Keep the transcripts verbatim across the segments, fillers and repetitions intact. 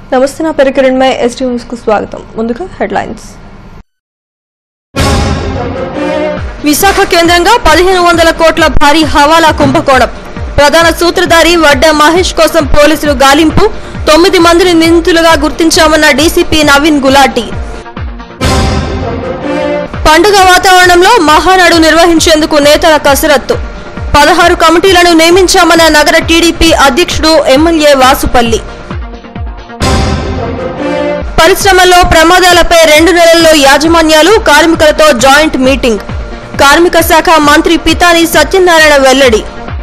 నమస్తే, నా పేరు కిరణ్ మై ఎస్టీ న్యూస్ కు స్వాగతం. ముందుగా హెడ్లైన్స్. విశాఖ కేంద్రంగా పదిహేను వందల కోట్ల భారీ హవాలా కుంభకోణం. ప్రధాన సూత్రధారి వడ్డే మహేష్ కోసం పోలీసులు గాలింపు. తొమ్మిది మందిని నిందితులుగా గుర్తించామన్న డీసీపీ నవీన్ గులాటి. పండుగ వాతావరణంలో మహానాడు నిర్వహించేందుకు నేతల కసరత్తు. పదహారు కమిటీలను నియమించామన్న నగర టీడీపీ అధ్యక్షుడు ఎమ్మెల్యే వాసుపల్లి. పరిశ్రమల్లో ప్రమాదాలపై రెండు నెలల్లో యాజమాన్యాలు కార్మికులతో జాయింట్ మీటింగ్. కార్మిక శాఖ మంత్రి పితాని సత్యనారాయణ వెల్లడి.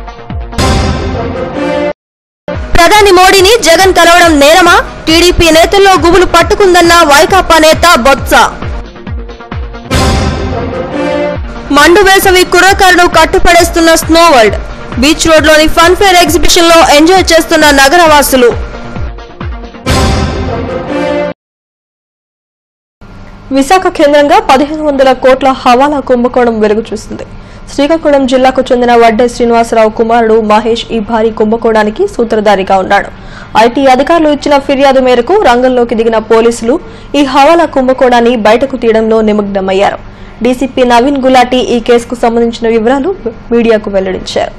ప్రధాని మోడీని జగన్ కలవడం నేరమా? టీడీపీ నేతల్లో గుబులు పట్టుకుందన్న వైకాపా నేత బొత్స. మండు వేసవి కుర్రకారును కట్టుపడేస్తున్న స్నో వరల్డ్. బీచ్ రోడ్లోని ఫన్ ఫేర్ ఎగ్జిబిషన్ లో ఎంజాయ్ చేస్తున్న నగరవాసులు. విశాఖ కేంద్రంగా పదిహేను వందల కోట్ల హవాలా కుంభకోణం వెలుగు చూసింది. శ్రీకాకుళం జిల్లాకు చెందిన వడ్డే శ్రీనివాసరావు కుమారుడు మహేష్ ఈ భారీ కుంభకోణానికి సూత్రధారిగా ఉన్నాడు. ఐటీ అధికారులు ఇచ్చిన ఫిర్యాదు మేరకు రంగంలోకి దిగిన పోలీసులు ఈ హవాలా కుంభకోణాన్ని బయటకు తీయడంలో నిమగ్నమయ్యారు. డీసీపీ నవీన్ గులాటి ఈ కేసుకు సంబంధించిన వివరాలు మీడియాకు వెల్లడించారు.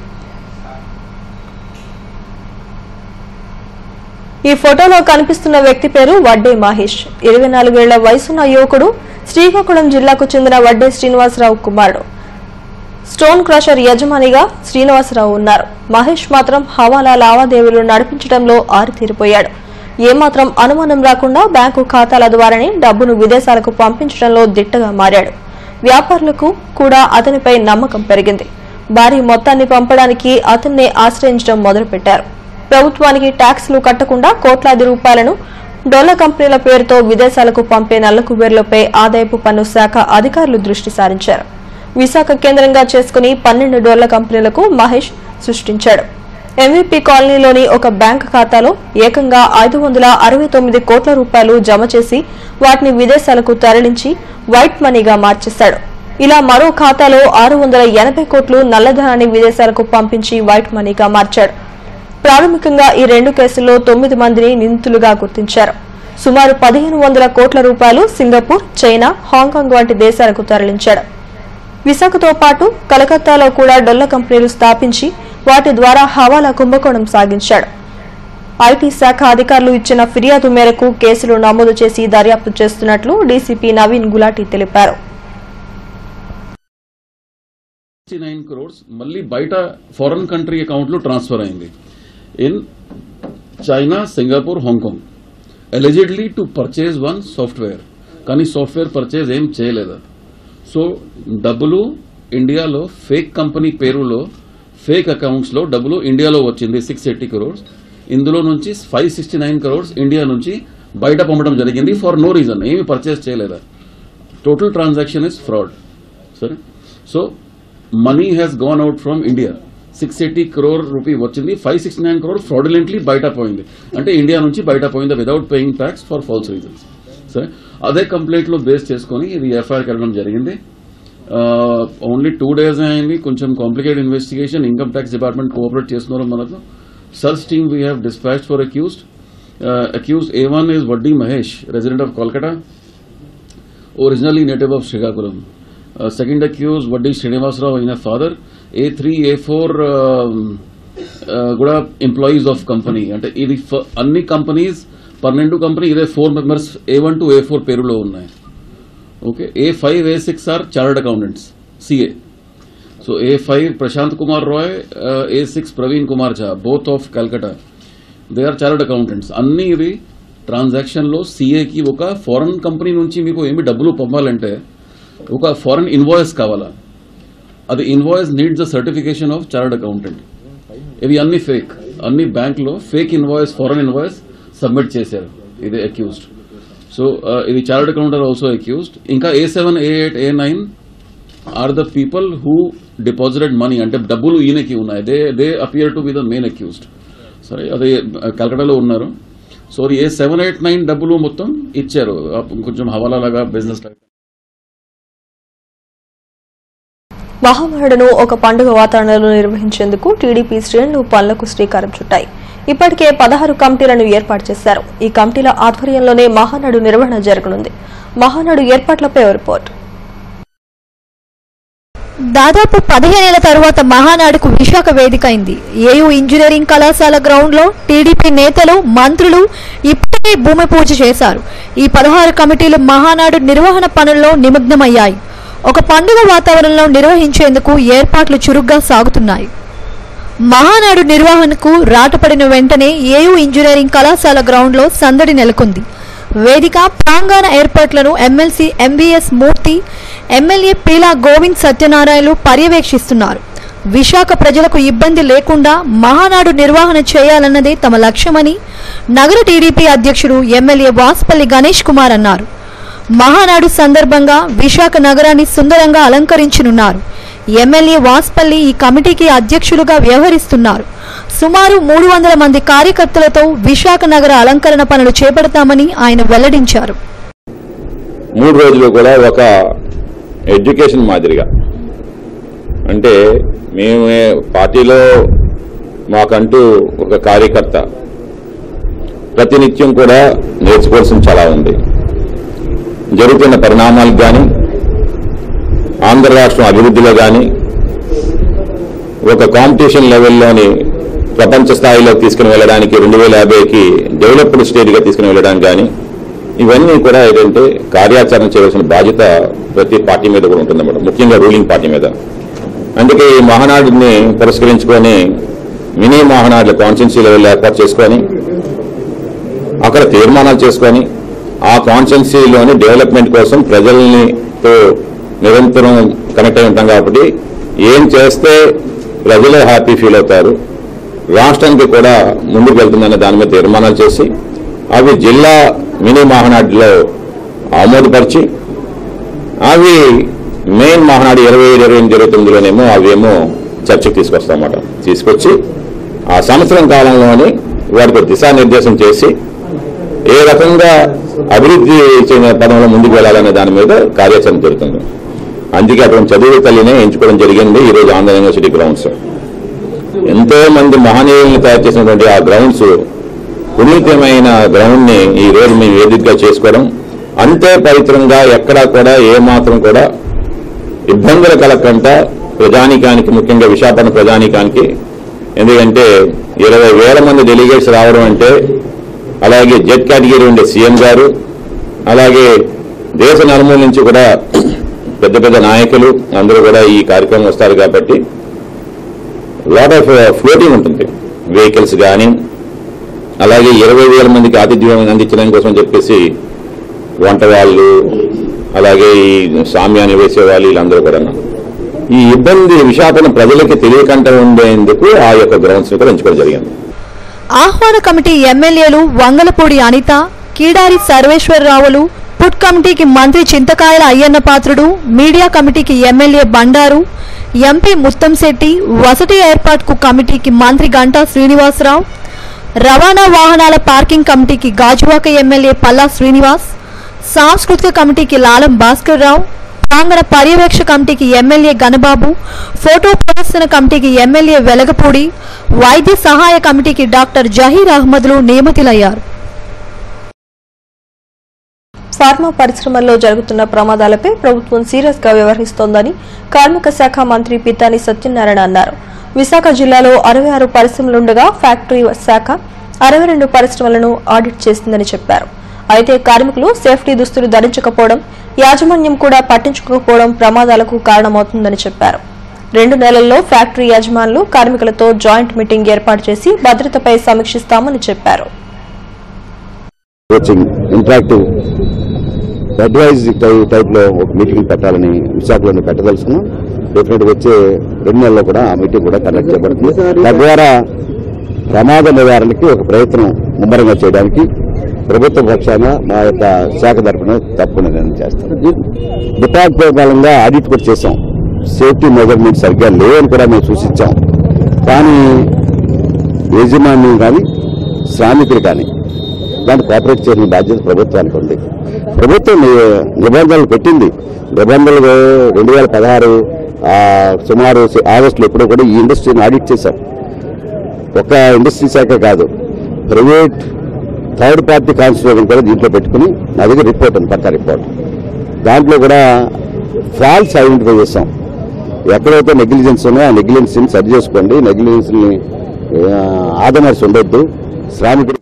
ఈ ఫోటోలో కనిపిస్తున్న వ్యక్తి పేరు వడ్డే మహేష్. ఇరవై నాలుగేళ్ల వయసున్న యువకుడు. శ్రీకాకుళం జిల్లాకు చెందిన వడ్డే శ్రీనివాసరావు కుమారుడు. స్టోన్ క్రషర్ యజమానిగా శ్రీనివాసరావు ఉన్నారు. మహేష్ మాత్రం హవాలా లావాదేవీలు నడిపించడంలో ఆరితేరిపోయాడు. ఏమాత్రం అనుమానం రాకుండా బ్యాంకు ఖాతాల ద్వారానే డబ్బును విదేశాలకు పంపించడంలో దిట్టగా మారాడు. వ్యాపారులకు కూడా అతనిపై నమ్మకం పెరిగింది. భారీ మొత్తాన్ని పంపడానికి అతన్నే ఆశ్రయించడం మొదలుపెట్టారు. ప్రభుత్వానికి ట్యాక్సులు కట్టకుండా కోట్లాది రూపాయలను డొల్ల కంపెనీల పేరుతో విదేశాలకు పంపే నల్లకుబేర్లపై ఆదాయపు పన్ను శాఖ అధికారులు దృష్టి సారించారు. విశాఖ కేంద్రంగా చేసుకుని పన్నెండు డొల్ల కంపెనీలకు మహేష్ సృష్టించాడు. ఎంవీపీ కాలనీలోని ఒక బ్యాంకు ఖాతాలో ఏకంగా ఐదు వందల అరవై తొమ్మిది కోట్ల రూపాయలు జమ చేసి వాటిని విదేశాలకు తరలించి వైట్ మనీగా మార్చేశాడు. ఇలా మరో ఖాతాలో ఆరు వందల ఎనభై కోట్లు నల్లధనాన్ని విదేశాలకు పంపించి వైట్ మనీగా మార్చాడు. ప్రాథమికంగా ఈ రెండు కేసుల్లో తొమ్మిది మందిని నిందితులుగా గుర్తించారు. సుమారు పదిహేను వందల కోట్ల రూపాయలు సింగపూర్, చైనా, హాంకాంగ్ వంటి దేశాలకు తరలించాడు. విశాఖతో పాటు కలకత్తాలో కూడా డొల్ల కంపెనీలు స్థాపించి వాటి ద్వారా హవాలా కుంభకోణం సాగించాడు. ఐటీ శాఖ అధికారులు ఇచ్చిన ఫిర్యాదు మేరకు కేసులు నమోదు చేసి దర్యాప్తు చేస్తున్నట్లు డీసీపీ నవీన్ గులాటి తెలిపారు. మళ్ళీ బయట ఫారెన్ కంట్రీ అకౌంట్ లో ట్రాన్స్ఫర్ అయింది. In China, Singapore, Hong Kong allegedly to purchase one software. కానీ సాఫ్ట్వేర్ పర్చేజ్ ఏం చేయలేదు. సో డబ్బులు ఇండియాలో ఫేక్ కంపెనీ పేరులో ఫేక్ అకౌంట్స్ లో డబ్బులు ఇండియాలో వచ్చింది సిక్స్ ఎయిటీ క్రోర్స్. ఇందులో నుంచి five sixty nine crores India నుంచి బయట పంపడం జరిగింది ఫర్ నో రీజన్. ఏమి పర్చేజ్ చేయలేదా. Total transaction is fraud. సరే, so money has gone out from India. Six eighty crore rupee వచ్చింది, five sixty nine crore fraudulently బయట పోయింది. అంటే ఇండియా నుంచి బయట పోయింది without paying tax for false reasons. సరే, అదే కంప్లైంట్ లో బేస్ చేసుకుని ఇది ఎఫ్ఐఆర్ కట్టడం జరిగింది. ఓన్లీ టూ డేస్ అయింది. కొంచెం complicated investigation. Income tax department cooperate చేస్తున్నారు మనకు. Search team we have dispatched for accused. Accused A one is Vaddi Mahesh, resident of Kolkata, originally native of Srikakulam. Second accused Vaddi Srinivasarao అయిన father. A three A four కూడా employees of company. అంటే ఇది అన్ని companies పన్నెండు company ఇదే four members A one to A four పేరులో ఉన్నాయి. Okay, A five A six are chartered accountants CA. So A five Prashant Kumar Rai, A six Praveen Kumar Jha, both of Calcutta, they are chartered accountants. అన్ని ఇవి transaction లో సిఏకి ఒక ఫారెన్ కంపెనీ నుంచి మీకు ఏమి డబ్బులు పంపాలంటే ఒక ఫారెన్ ఇన్వాయిస్ కావాలా. అది invoice needs the certification of chartered accountant. ఇవి అన్ని ఫేక్. అన్ని బ్యాంక్ లో fake invoice, foreign invoice submit చేశారు. ఇది అక్యూజ్డ్. సో ఇది చార్టర్డ్ అకౌంటెంట్ ఆల్సో అక్యూజ్డ్. ఇంకా A seven A eight A nine are the people who deposited money. అంటే డబ్బులు ఈయనకి ఉన్నాయి. They they appear to be the main accused. సరే, అదే కలకటాలో ఉన్నారు. So A seven eight nine డబ్బులు మొత్తం ఇచ్చారు కొంచెం హవాలా లాగా బిజినెస్ లాగా. మహానాడును ఒక పండుగ వాతావరణంలో నిర్వహించేందుకు టీడీపీ శ్రేణులు పనులకు శ్రీకారం చుట్టాయి. ఇప్పటికే పదహారు కమిటీలను ఏర్పాటు చేశారు. ఈ కమిటీల ఆధ్వర్యంలోనే మహానాడు నిర్వహణ జరగనుంది. మహానాడు ఏర్పాట్లపై రిపోర్ట్. దాదాపు పదిహేనేళ్ల తరువాత మహానాడుకు విశాఖ వేదిక అయింది. ఏయూ ఇంజనీరింగ్ కళాశాల గ్రౌండ్ లో టీడీపీ నేతలు, మంత్రులు ఇప్పటికే భూమి పూజ చేశారు. ఈ పదహారు కమిటీలు మహానాడు నిర్వహణ పనుల్లో నిమగ్నమయ్యాయి. ఒక పండుగ వాతావరణంలో నిర్వహించేందుకు ఏర్పాట్లు చురుగ్గా సాగుతున్నాయి. మహానాడు నిర్వహణకు రాటపడిన వెంటనే ఏయూ ఇంజనీరింగ్ కళాశాల గ్రౌండ్ లో సందడి నెలకొంది. వేదిక ప్రాంగణ ఏర్పాట్లను MLC MVS Murthy, MLA Peela Govind సత్యనారాయణలు పర్యవేక్షిస్తున్నారు. విశాఖ ప్రజలకు ఇబ్బంది లేకుండా మహానాడు నిర్వహణ చేయాలన్నదే తమ లక్ష్యమని నగర టీడీపీ అధ్యక్షుడు ఎమ్మెల్యే వాసుపల్లి గణేష్ కుమార్ అన్నారు. మహానాడు సందర్భంగా విశాఖ నగరాన్ని సుందరంగా అలంకరించనున్నారు. ఎమ్మెల్యే వాసుపల్లి ఈ కమిటీకి అధ్యక్షులుగా వ్యవహరిస్తున్నారు. సుమారు మూడు వందల మంది కార్యకర్తలతో విశాఖ నగర అలంకరణ పనులు చేపడతామని ఆయన వెల్లడించారు. మూడు రోజులు కూడా ఒక ఎడ్యుకేషన్ మాదిరిగా, అంటే మేము పార్టీలో మాకంటూ ఒక కార్యకర్త ప్రతినిత్యం కూడా నేర్చుకోవాల్సిన చాలా ఉంది. జరుగుతున్న పరిణామాలకు కానీ, ఆంధ్ర రాష్ట్రం అభివృద్ధిలో కానీ, ఒక కాంపిటీషన్ లెవెల్లోని ప్రపంచ స్థాయిలోకి తీసుకుని వెళ్ళడానికి రెండు వేల యాభైకి డెవలప్డ్ స్టేట్గా తీసుకుని వెళ్ళడానికి కానీ, ఇవన్నీ కూడా ఏంటంటే కార్యాచరణ చేయవలసిన బాధ్యత ప్రతి పార్టీ మీద కూడా ఉంటుందన్నమాట, ముఖ్యంగా రూలింగ్ పార్టీ మీద. అందుకే ఈ మహానాడుని పురస్కరించుకొని మినీ మహానాడుల కాన్స్టిట్యున్సీ లెవెల్ ఏర్పాటు చేసుకొని అక్కడ తీర్మానాలు చేసుకొని ఆ కాన్స్టిట్యున్సీలోని డెవలప్మెంట్ కోసం ప్రజలతో నిరంతరం కనెక్ట్ అయి ఉంటాం. కాబట్టి ఏం చేస్తే ప్రజలే హ్యాపీ ఫీల్ అవుతారు, రాష్ట్రానికి కూడా ముందుకు వెళ్తుందనే దాని మీద తీర్మానాలు చేసి అవి జిల్లా మినీ మహానాడులో ఆమోదపరిచి అవి మెయిన్ మహానాడు ఇరవై ఏడు ఇరవై ఎనిమిది ఇరవై తొమ్మిదిలోనేమో అవేమో చర్చకు తీసుకొస్తామన్నమాట. తీసుకొచ్చి ఆ సంవత్సరం కాలంలోని వారికి దిశానిర్దేశం చేసి ఏ రకంగా అభివృద్ధి చెందిన పదంలో ముందుకు వెళ్లాలనే దాని మీద కార్యాచరణ జరుగుతుంది. అందుకే అక్కడ చదువు తల్లినే ఎంచుకోవడం జరిగింది. ఈరోజు ఆంధ్ర యూనివర్సిటీ గ్రౌండ్స్ ఎంతో మంది మహనీయులను తయారు చేసినటువంటి ఆ గ్రౌండ్స్, పునీతమైన గ్రౌండ్ ని ఈ రోజు మేము వేదికగా చేసుకోవడం, అంతే పవిత్రంగా ఎక్కడా కూడా ఏమాత్రం కూడా ఇబ్బందులు కలగకుండా ప్రజానీకానికి, ముఖ్యంగా విశాఖపట్నం ప్రజానీకానికి, ఎందుకంటే ఇరవై వేల మంది డెలిగేట్స్ రావడం అంటే, అలాగే జెడ్ కేటగిరీ ఉండే సీఎం గారు, అలాగే దేశ నలుమూల నుంచి కూడా పెద్ద పెద్ద నాయకులు అందరూ కూడా ఈ కార్యక్రమం వస్తారు. కాబట్టి లాట్ ఆఫ్ ఫ్లోటింగ్ ఉంటుంది, వెహికల్స్ కానీ, అలాగే ఇరవై వేల మందికి ఆతిథ్యం అందించడం కోసం చెప్పేసి వంట వాళ్ళు, అలాగే ఈ సామ్యాన్ని వేసేవాళ్ళు, వీళ్ళందరూ కూడా ఈ ఇబ్బంది విశాఖపట్నం ప్రజలకి తెలియకుండా ఉండేందుకు ఆ యొక్క గ్రౌండ్స్ కూడా ఎంచుకోవడం జరిగింది. ఆహ్వాన కమిటీ ఎమ్మెల్యేలు వంగలపూడి అనిత, కీడారి సర్వేశ్వరరావులు, పుట్ కమిటీకి మంత్రి చింతకాయల అయ్యన్న పాత్రుడు, మీడియా కమిటీకి ఎమ్మెల్యే బండారు, ఎంపీ ముత్తంశెట్టి, వసతి ఏర్పాటుకు కమిటీకి మంత్రి గంటా శ్రీనివాసరావు, రవాణా వాహనాల పార్కింగ్ కమిటీకి గాజువాక ఎమ్మెల్యే పల్లా శ్రీనివాస్, సాంస్కృతిక కమిటీకి లాలం భాస్కర్ రావు, ప్రాంగణ పర్యవేక్షణ కమిటీకి ఎమ్మెల్యే గణబాబు, ఫోటో ప్రదర్శన కమిటీకి ఎమ్మెల్యే వెలగపూడి, వైద్య సహాయ కమిటీకి డాక్టర్ జహీర్ అహ్మద్లు నియమితులయ్యారు. ఫార్మా పరిశ్రమల్లో జరుగుతున్న ప్రమాదాలపై ప్రభుత్వం సీరియస్ గా వ్యవహరిస్తోందని కార్మిక శాఖ మంత్రి పితాని సత్యనారాయణ అన్నారు. విశాఖ జిల్లాలో అరవై ఆరు పరిశ్రమలుండగా ఫ్యాక్టరీ శాఖ అరవై రెండు పరిశ్రమలను ఆడిట్ చేసిందని చెప్పారు. అయితే కార్మికులు సేఫ్టీ దుస్తులు ధరించకపోవడం, యాజమాన్యం కూడా పట్టించుకోకపోవడం ప్రమాదాలకు కారణమవుతుందని చెప్పారు. రెండు నెలల్లో ఫ్యాక్టరీ యజమానులు కార్మికులతో జాయింట్ మీటింగ్ ఏర్పాటు చేసి భద్రతపై సమీక్షిస్తామని చెప్పారు. ఇంటరాక్టివ్ అడ్వైజ్ టైప్ లో ఒక మీటింగ్ పెట్టాలని విశాఖలోని పెట్టదలుచుకున్నాం. డెఫినెట్ వచ్చే రెండు నెలల్లో కూడా ఆ మీటింగ్ కూడా కండక్ట్ చేయబడుతుంది. తద్వారా ప్రమాద నివారణకి ఒక ప్రయత్నం ముమ్మరంగా చేయడానికి ప్రభుత్వ పక్షాన మా యొక్క శాఖ తరఫున తప్పకుండా నిర్ణయం చేస్తాం. డిపార్ట్మెంట్ కాలంగా ఆడిట్ కూడా చేశాం. సేఫ్టీ మెజర్మెంట్ సరిగ్గా లేవని కూడా మేము సూచించాం. కానీ యాజమాన్యం కానీ శ్రామికులు కానీ దాన్ని కోఆపరేట్ చేసిన బాధ్యత ప్రభుత్వానికి ఉంది. ప్రభుత్వం నిబంధనలు పెట్టింది. నిబంధనలు రెండు వేల పదహారు సుమారు ఆగస్టులో ఎప్పుడో కూడా ఈ ఇండస్ట్రీని ఆడిట్ చేశాం. ఒక ఇండస్ట్రీ శాఖ కాదు, ప్రైవేట్ థర్డ్ పార్టీ కాన్స్టిట్యూషన్ కూడా దీంట్లో పెట్టుకుని నా దగ్గర రిపోర్ట్ ఉంది, పక్కా రిపోర్ట్. దాంట్లో కూడా ఫాల్స్ ఐడెంటిఫై చేస్తాం. ఎక్కడైతే నెగ్లిజెన్స్ ఉన్నాయో ఆ నెగ్లిజెన్స్ని సరి చేసుకోండి, నెగ్లిజెన్స్ని ఆదమర్చి ఉండొద్దు. శ్రామికుడు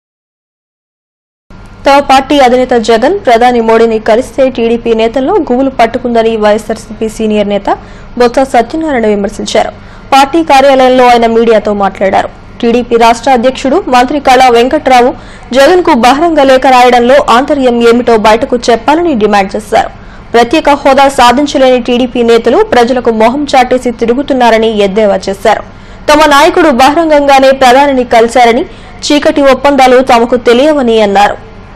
తమ పార్టీ అధినేత జగన్ ప్రధాని మోడీని కలిస్తే టీడీపీ నేతల్లో గుబులు పట్టుకుందని వైఎస్ఆర్సీపీ సీనియర్ నేత బొత్స సత్యనారాయణ విమర్శించారు. పార్టీ కార్యాలయంలో ఆయన మీడియాతో మాట్లాడారు. టీడీపీ రాష్ట్ర అధ్యక్షుడు మంత్రి కళా వెంకట్రావు జగన్ కు బహిరంగ లేఖ రాయడంలో ఆంతర్యం ఏమిటో బయటకు చెప్పాలని డిమాండ్ చేశారు. ప్రత్యేక హోదా సాధించలేని టీడీపీ నేతలు ప్రజలకు మొహం చాటేసి తిరుగుతున్నారని ఎద్దేవా చేశారు. తమ నాయకుడు బహిరంగంగానే ప్రధానిని కలిశారని, చీకటి ఒప్పందాలు తమకు తెలియవని అన్నారు.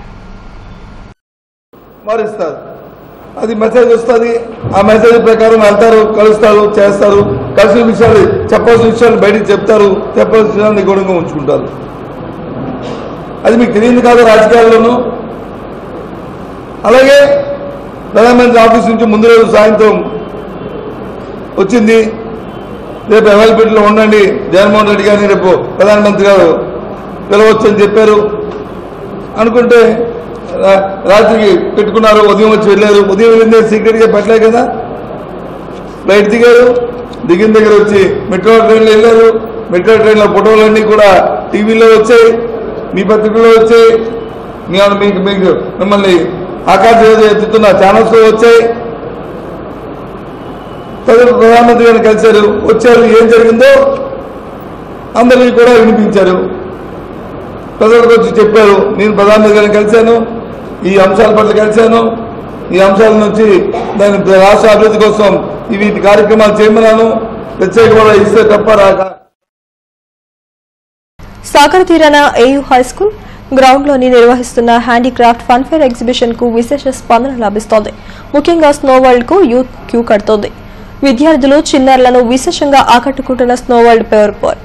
మారిస్తారు, అది మెసేజ్ వస్తుంది. ఆ మెసేజ్ ప్రకారం వెళ్తారు, కలుస్తారు, చేస్తారు. కలిసిన విషయాలు చెప్పాల్సిన విషయాలు బయటకు చెప్తారు, చెప్పాల్సిన విషయాలు నిగూఢంగా ఉంచుకుంటారు. అది మీకు తెలియదు కాదు రాజకీయాల్లోనూ. అలాగే ప్రధానమంత్రి ఆఫీస్ నుంచి ముందు రోజు సాయంత్రం వచ్చింది, రేపు అవైలబిలిటీలో ఉండండి జగన్మోహన్ రెడ్డి గారిని రేపు ప్రధానమంత్రి గారు పిలవచ్చు అని చెప్పారు. అనుకుంటే రాత్రికి పెట్టుకున్నారు, ఉదయం వచ్చి వెళ్ళారు. ఉదయం వెళ్ళిందే సీక్రెట్గా పెట్టలే కదా, ఫ్లైట్ దిగారు, దిగిన దగ్గర వచ్చి మెట్రో ట్రైన్లో వెళ్ళారు. మెట్రో ట్రైన్లో ఫోటోలన్నీ కూడా టీవీలో వచ్చాయి, మీ పత్రికల్లో వచ్చాయి, మీకు మీకు మిమ్మల్ని ఆకాశం ఏదో ఎత్తుతున్న ఛానల్స్లో వచ్చాయి. తదుపరి ప్రధానమంత్రి గారిని కలిశారు, వచ్చారు, ఏం జరిగిందో అందరికీ కూడా వినిపించారు. ప్రజలకు వచ్చి చెప్పారు, నేను ప్రధానమంత్రి గారిని కలిశాను, ఈ అంశాల పట్ల కలిశాను, ఈ అంశాల నుంచి దాని రాష్ట్ర అభివృద్ధి కోసం ఈ వీటి కార్యక్రమాలు చేయమన్నాను, ప్రత్యేక కూడా ఇస్తే తప్ప రాక. సాగర్ తీరాన ఏయూ హైస్కూల్ గ్రౌండ్ లోని నిర్వహిస్తున్న హ్యాండీక్రాఫ్ట్ ఫన్ఫేర్ ఎగ్జిబిషన్ కు విశేష స్పందన లభిస్తోంది. ముఖ్యంగా స్నో వరల్డ్ కు యూత్ క్యూ కడుతోంది. విద్యార్థులు చిన్నారులను విశేషంగా ఆకట్టుకుంటున్న స్నో వరల్డ్ పేవర్ పోర్ట్.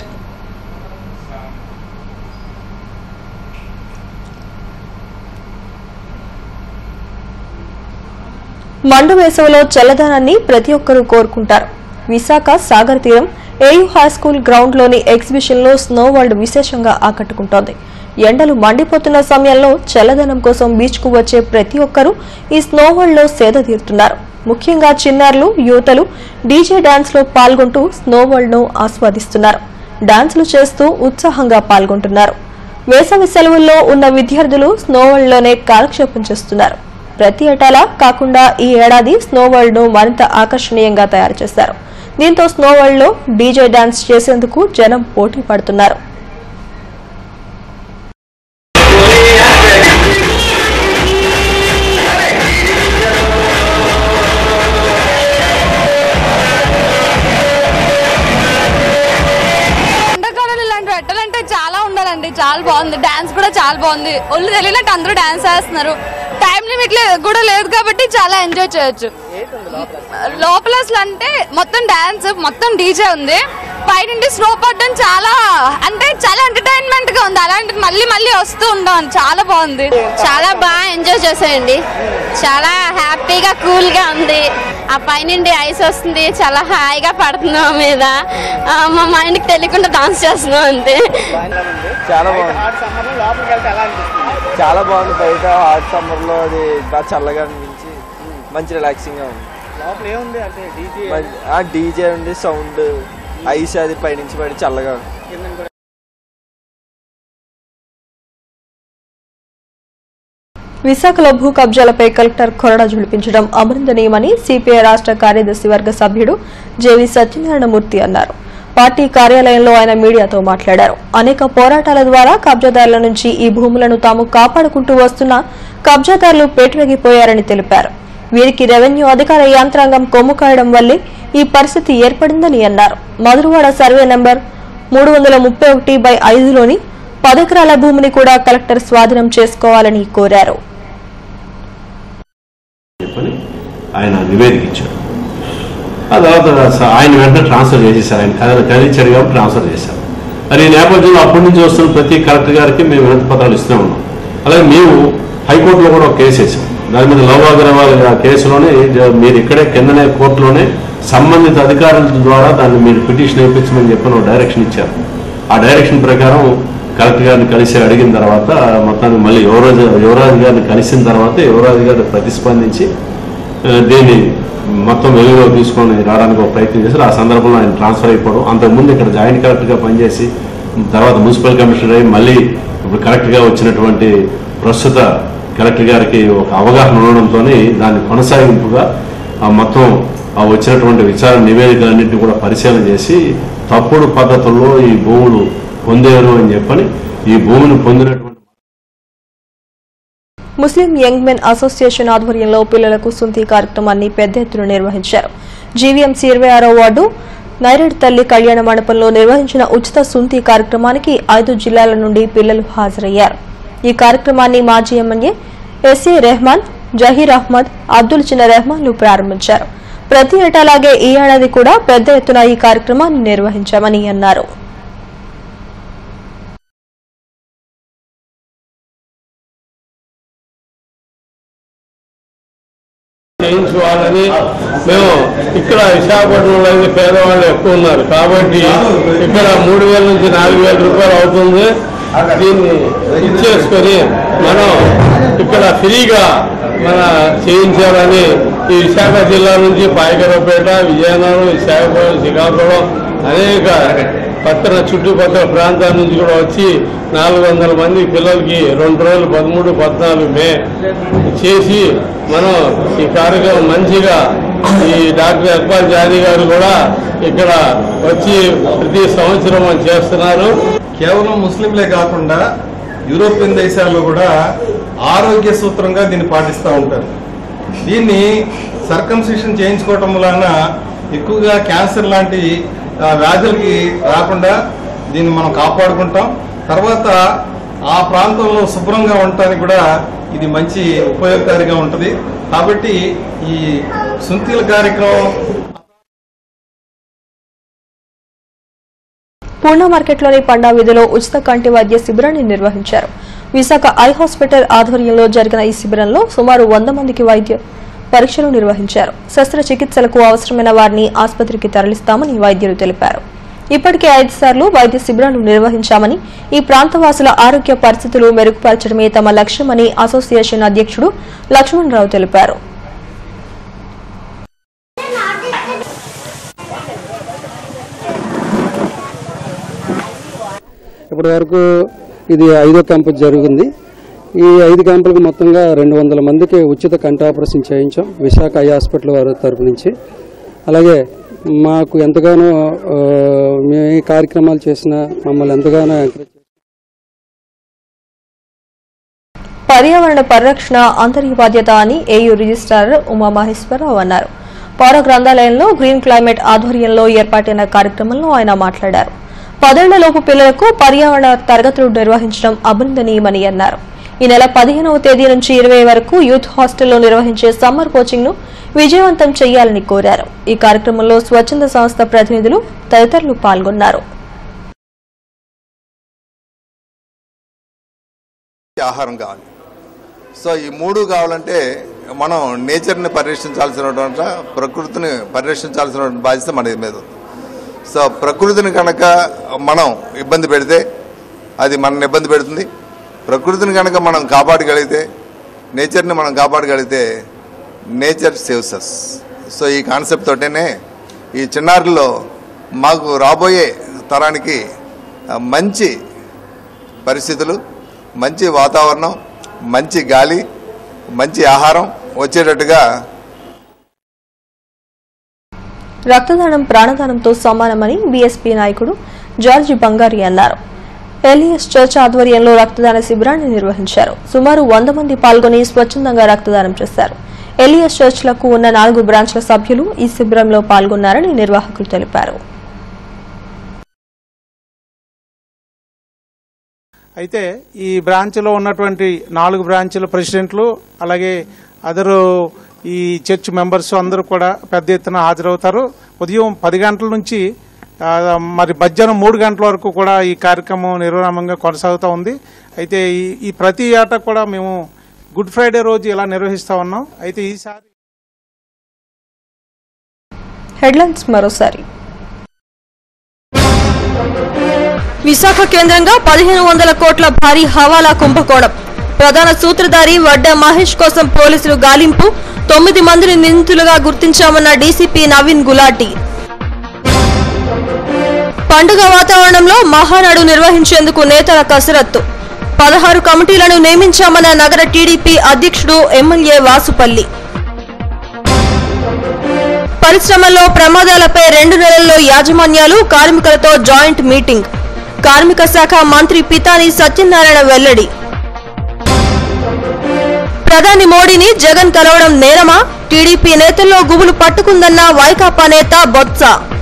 మండు వేసవిలో చల్లదనాన్ని ప్రతి ఒక్కరూ కోరుకుంటారు. విశాఖ సాగర్ తీరం ఏయూ హైస్కూల్ గ్రౌండ్ లోని ఎగ్జిబిషన్ లో స్నో వరల్డ్ విశేషంగా ఆకట్టుకుంటోంది. ఎండలు మండిపోతున్న సమయంలో చల్లదనం కోసం బీచ్ కు వచ్చే ప్రతి ఒక్కరూ ఈ స్నో వరల్డ్ లో సేద తీరుతున్నారు. ముఖ్యంగా చిన్నారులు, యువతలు డీజే డాన్స్ లో పాల్గొంటూ స్నో వరల్డ్ ను ఆస్వాదిస్తున్నారు. డాన్సులు చేస్తూ ఉత్సాహంగా పాల్గొంటున్నారు. వేసవి సెలవుల్లో ఉన్న విద్యార్థులు స్నో వరల్డ్ లోనే కాలక్షేపం చేస్తున్నారు. ప్రతి ఏటాలా కాకుండా ఈ ఏడాది స్నో వరల్డ్ ను మరింత ఆకర్షణీయంగా తయారు చేశారు. దీంతో స్నో వరల్డ్ లో డీజే డాన్స్ చేసేందుకు జనం పోటీ పడుతున్నారు. పెట్టాలంటే చాలా ఉండాలండి, చాలా బాగుంది. డాన్స్ కూడా చాలా బాగుంది. ఒళ్ళు తెలియనట్టు అందరూ డాన్స్ చేస్తున్నారు. టైం లిమిట్ కూడా లేదు కాబట్టి చాలా ఎంజాయ్ చేయొచ్చు. లోపల అసలు అంటే మొత్తం డాన్స్, మొత్తం డీజే ఉంది. పైనుండి స్నో పడడం చాలా అంటే చాలా ఎంటర్టైన్మెంట్ గా ఉంది. అలాంటి మళ్ళీ మళ్ళీ వస్తూ ఉంటాం. చాలా బాగుంది, చాలా బాగా ఎంజాయ్ చేసేయండి. చాలా హ్యాపీగా కూల్ గా ఉంది. ఆ పైనుండి ఐస్ వస్తుంది, చాలా హాయిగా పడుతున్నాం మీద. మా మైండ్ కి తెలియకుండా డాన్స్ చేస్తున్నాం అంతే. చాలా బాగుంది, చాలా బాగుంది. బయట హాట్ సమ్మర్ లో అది బాగా చల్లగా అనిపించి మంచి రిలాక్సింగ్ గా ఉంది. డీజే ఉంది, సౌండ్, ఐస్ అది పైనుంచి పడి చల్లగా ఉంది. విశాఖలో భూ కబ్జాలపై కలెక్టర్ కొరడా జుడిపించడం అమృందనీయమని సిపిఐ రాష్ట్ర కార్యదర్శి వర్గ సభ్యుడు జేవి సత్యనారాయణమూర్తి అన్నారు. పార్టీ కార్యాలయంలో ఆయన మీడియాతో మాట్లాడారు. అనేక పోరాటాల ద్వారా కబ్జాదారుల నుంచి ఈ భూములను తాము కాపాడుకుంటూ వస్తున్న కబ్జాదారులు పేటరేగిపోయారని తెలిపారు. వీరికి రెవెన్యూ అధికార యంత్రాంగం కొమ్ము కాయడం వల్లే ఈ పరిస్థితి ఏర్పడిందని అన్నారు. మధురవాడ సర్వే నంబర్ మూడు వందల ముప్పై ఒకటి బై ఐదులోని పదెకరాల భూమిని కూడా కలెక్టర్ స్వాధీనం చేసుకోవాలని కోరారు. ఆయన నివేదిక ఇచ్చారు. ఆ తర్వాత ఆయన వెంటనే ట్రాన్స్ఫర్ చేసేసారు. ఆయన ఖరీదారు కాబట్టి ట్రాన్స్ఫర్ చేశారు. మరి ఈ నేపథ్యంలో అప్పటి నుంచి వస్తున్న ప్రతి కలెక్టర్ గారికి మేము వినతి పత్రాలు ఇస్తూనే ఉన్నాం. అలాగే మేము హైకోర్టులో కూడా ఒక కేసు వేసాం. దాని మీద లవ్ అగర్వాల్ కేసులోనే మీరు ఇక్కడే కిందనే కోర్టులోనే సంబంధిత అధికారుల ద్వారా దాన్ని మీరు పిటిషన్ వేయించమని చెప్పిన డైరెక్షన్ ఇచ్చారు. ఆ డైరెక్షన్ ప్రకారం కలెక్టర్ గారిని కలిసి అడిగిన తర్వాత మొత్తానికి మళ్ళీ యువరాజు యువరాజు గారిని కలిసిన తర్వాత యువరాజు గారిని ప్రతిస్పందించి దీన్ని మొత్తం వెలుగులో తీసుకొని రావడానికి ఒక ప్రయత్నం చేశారు. ఆ సందర్భంలో ఆయన ట్రాన్స్ఫర్ అయిపోవడం, అంతకుముందు ఇక్కడ జాయింట్ కలెక్టర్గా పనిచేసి తర్వాత మున్సిపల్ కమిషనర్ అయ్యి మళ్ళీ ఇప్పుడు కలెక్టర్గా వచ్చినటువంటి ప్రస్తుత కలెక్టర్ గారికి ఒక అవగాహన ఉండడంతో దాన్ని కొనసాగింపుగా మొత్తం వచ్చినటువంటి విచారణ నివేదికలన్నింటినీ కూడా పరిశీలన చేసి తప్పుడు పద్ధతుల్లో ఈ భూములు పొందేరు అని చెప్పని ఈ భూమిని పొందినటువంటి ముస్లిం యంగ్ మెన్ అసోసియేషన్ ఆధ్వర్యంలో పిల్లలకు సుంతి కార్యక్రమాన్ని పెద్ద ఎత్తున నిర్వహించారు. జీవీఎంసీ ఇరవై ఆరో వార్డు నైరెడ్ తల్లి కళ్యాణ మండపంలో నిర్వహించిన ఉచిత సుంతి కార్యక్రమానికి ఐదు జిల్లాల నుండి పిల్లలు హాజరయ్యారు. ఈ కార్యక్రమాన్ని మాజీ ఎమ్మెల్యే ఎస్ఏ రెహమాన్, జహీర్ అహ్మద్, అబ్దుల్ చిన్న రెహమాన్లు ప్రారంభించారు. ప్రతి ఏటాలాగే ఈ ఏడాది కూడా పెద్ద ఎత్తున ఈ కార్యక్రమాన్ని నిర్వహించామని అన్నారు. చేయించుకోవాలని మేము ఇక్కడ విశాఖపట్నంలో అయితే పేదవాళ్ళు ఎక్కువ ఉన్నారు కాబట్టి ఇక్కడ మూడు వేల నుంచి నాలుగు వేల రూపాయలు అవుతుంది. దీన్ని ఇచ్చేసుకొని మనం ఇక్కడ ఫ్రీగా మన చేయించాలని ఈ విశాఖ జిల్లా నుంచి పాయకరపేట, విజయనగరం, విశాఖపట్నం, శ్రీకాకుళం అనేక పక్కన చుట్టుపక్కల ప్రాంతాల నుంచి కూడా వచ్చి నాలుగు వందల మంది పిల్లలకి రెండు రోజులు పదమూడు పద్నాలుగు మే చేసి మనం ఈ కార్యక్రమం మంచిగా ఈ డాక్టర్ అక్బర్ జానీ గారు కూడా ఇక్కడ వచ్చి ప్రతి సంవత్సరం చేస్తున్నారు. కేవలం ముస్లింలే కాకుండా యూరోపియన్ దేశాల్లో కూడా ఆరోగ్య సూత్రంగా దీన్ని పాటిస్తూ ఉంటారు. దీన్ని సర్కంసిషన్ చేయించుకోవటం వలన ఎక్కువగా క్యాన్సర్ లాంటి వ్యాధులకి రాకుండా దీన్ని మనం కాపాడుకుంటాం. తర్వాత ఆ ప్రాంతంలో శుభ్రంగా ఉండటానికి కూడా ఇది మంచి ఉపయోగకారిగా ఉంటుంది. కాబట్టి ఈ సుంతీల కార్యక్రమం పూర్ణ మార్కెట్లోని పండా వీధిలో ఉచిత కంటి వైద్య శిబిరాన్ని నిర్వహించారు. విశాఖ ఐ హాస్పిటల్ ఆధ్వర్యంలో జరిగిన ఈ శిబిరంలో సుమారు వంద మందికి వైద్య పరీక్షలు నిర్వహించారు. శస్త్రచికిత్సలకు అవసరమైన వారిని ఆసుపత్రికి తరలిస్తామని వైద్యులు తెలిపారు. ఇప్పటికే ఐదు సార్లు వైద్య శిబిరాలు నిర్వహించామని, ఈ ప్రాంతవాసుల ఆరోగ్య పరిస్థితులు మెరుగుపరచడమే తమ లక్ష్యమని అసోసియేషన్ అధ్యక్షుడు లక్ష్మణరావు తెలిపారు. ఇప్పటి వరకు ఇది ఐదో క్యాంపు జరిగింది. ఈ ఐదు క్యాంపులకు మొత్తంగా రెండు వందల మందికి ఉచిత కంటి ఆపరేషన్ చేయించాం విశాఖ ఐ హాస్పిటల్ వారి తరపు నుంచి. అలాగే మాకు ఎంతగానో మేము ఈ కార్యక్రమాలు చేసిన మమ్మల్ని ఎంతగానో పర్యావరణ పరిరక్షణ అందరి బాధ్యత అని ఏయూ రిజిస్ట్రార్ ఉమామహేశ్వరరావు అన్నారు. పౌర గ్రంథాలయంలో గ్రీన్ క్లైమేట్ ఆధ్వర్యంలో ఏర్పాటైన కార్యక్రమంలో ఆయన మాట్లాడారు. పదేళ్లలోపు పిల్లలకు పర్యావరణ తరగతులు నిర్వహించడం అభినందనీయమని అన్నారు. ఈ నెల పదిహేనవ తేదీ నుంచి ఇరవై వరకు యూత్ హాస్టల్లో నిర్వహించే సమ్మర్ కోచింగ్ ను విజయవంతం చేయాలని కోరారు. ఈ కార్యక్రమంలో స్వచ్ఛంద సంస్థ ప్రతినిధులు తదితరులు పాల్గొన్నారు. ఆహారం కావాలి. సో ఈ మూడు కావాలంటే మనం నేచర్ని పరిరక్షించాల్సినటువంటి ప్రకృతిని పరిరక్షించాల్సినటువంటి బాధ్యత మన మీద ఉంది. సో ప్రకృతిని కనుక మనం ఇబ్బంది పెడితే అది మనల్ని ఇబ్బంది పెడుతుంది. ప్రకృతిని కనుక మనం కాపాడగలిగితే, నేచర్ని మనం కాపాడగలిగితే నేచర్ సేవ్స్ అస్. సో ఈ కాన్సెప్ట్ తోటనే ఈ చిన్నారుల్లో మాకు రాబోయే తరానికి మంచి పరిస్థితులు, మంచి వాతావరణం, మంచి గాలి, మంచి ఆహారం వచ్చేటట్టుగా. రక్తదానం ప్రాణదానంతో సమానమని బీఎస్పీ నాయకుడు జార్జి బంగారి అన్నారు. ఎలియస్ చర్చ్ ఆధ్వర్యంలో రక్తదాన శిబిరాన్ని నిర్వహించారు. సుమారు వంద మంది పాల్గొని స్వచ్ఛందంగా రక్తదానం చేశారు. ఎలియస్ చర్చ్లకు ఉన్న నాలుగు బ్రాంచ్ల సభ్యులు ఈ శిబిరంలో పాల్గొన్నారని నిర్వాహకులు తెలిపారు. అయితే ఈ బ్రాంచ్లో ఉన్నటువంటి నాలుగు బ్రాంచ్ల ప్రెసిడెంట్లు అలాగే అదరు ఈ చర్చ్ మెంబర్స్ అందరూ కూడా పెద్ద ఎత్తున హాజరవుతారు. ఉదయం పది గంటల నుంచి మరి మధ్యాహ్నం మూడు గంటల వరకు కూడా ఈ కార్యక్రమం నిర్విరామంగా కొనసాగుతూ ఉంది. అయితే ఈ ప్రతి ఏటా కూడా మేము గుడ్ ఫ్రైడే రోజు ఇలా నిర్వహిస్తా ఉన్నాం. అయితే ఈసారి హెడ్లైన్స్ మరోసారి. విశాఖ కేంద్రంగా పదిహేను వందల కోట్ల భారీ హవాలా కుంభకోణం. ప్రధాన సూత్రధారి వడ్డే మహేష్ కోసం పోలీసులు గాలింపు. తొమ్మిది మందిని నిందితులుగా గుర్తించామన్న డీసీపీ నవీన్ గులాటి. పండుగ వాతావరణంలో మహానాడు నిర్వహించేందుకు నేతల కసరత్తు. పదహారు కమిటీలను నియమించామన్న నగర టీడీపీ అధ్యక్షుడు ఎమ్మెల్యే వాసుపల్లి. పరిశ్రమల్లో ప్రమాదాలపై రెండు నెలల్లో యాజమాన్యాలు కార్మికులతో జాయింట్ మీటింగ్. కార్మిక శాఖ మంత్రి పితాని సత్యనారాయణ వెల్లడి. ప్రధాని మోడీని జగన్ కలవడం నేరమా? టీడీపీ నేతల్లో గుబులు పట్టుకుందన్న వైకాపా నేత బొత్స.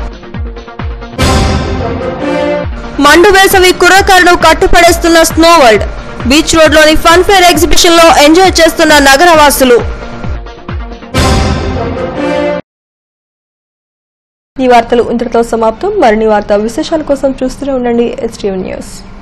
మండు వేసవి కుర్రకారును కట్టుపడేస్తున్న స్నో వరల్డ్. బీచ్ రోడ్లోని ఫన్ ఫేర్ ఎగ్జిబిషన్ లో ఎంజాయ్ చేస్తున్న నగరవాసులు. ఈ వార్తలు ఇంతటితో సమాప్తం. మరిన్ని వార్తా విశేషాల కోసం చూస్తూనే ఉండండి ఎస్టీవీ న్యూస్.